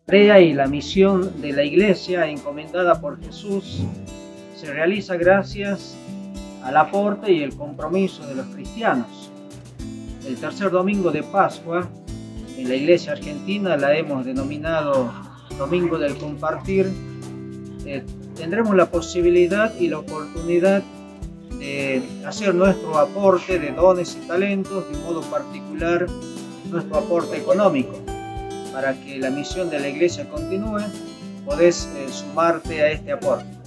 tarea y la misión de la Iglesia encomendada por Jesús se realiza gracias al aporte y el compromiso de los cristianos. El tercer domingo de Pascua en la Iglesia argentina la hemos denominado Domingo del Compartir. Tendremos la posibilidad y la oportunidad de hacer nuestro aporte de dones y talentos, de modo particular nuestro aporte económico. Para que la misión de la Iglesia continúe, podés sumarte a este aporte.